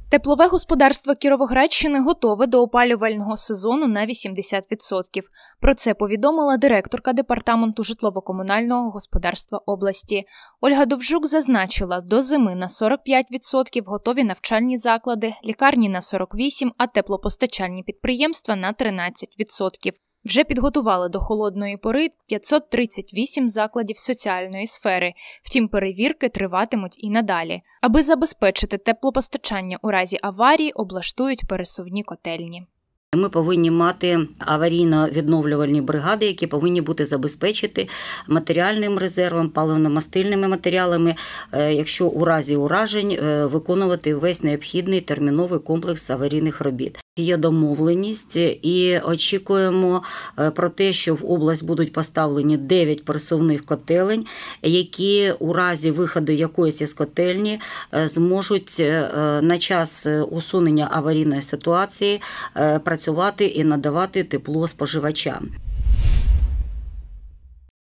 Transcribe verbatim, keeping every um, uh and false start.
Теплове господарство Кіровоградщини готове до опалювального сезону на вісімдесят відсотків. Про це повідомила директорка Департаменту житлово-комунального господарства області. Ольга Довжук зазначила, до зими на сорок п'ять відсотків готові навчальні заклади, лікарні на сорок вісім відсотків, а теплопостачальні підприємства на тринадцять відсотків. Вже підготували до холодної пори п'ятсот тридцять вісім закладів соціальної сфери, втім перевірки триватимуть і надалі. Аби забезпечити теплопостачання у разі аварії, облаштують пересувні котельні. Ми повинні мати аварійно-відновлювальні бригади, які повинні бути забезпечити матеріальним резервом, паливно-мастильними матеріалами, якщо у разі уражень виконувати весь необхідний терміновий комплекс аварійних робіт. Є домовленість і очікуємо про те, що в область будуть поставлені дев'ять пересувних котелень, які у разі виходу якоїсь із котельні зможуть на час усунення аварійної ситуації працювати і надавати тепло споживачам.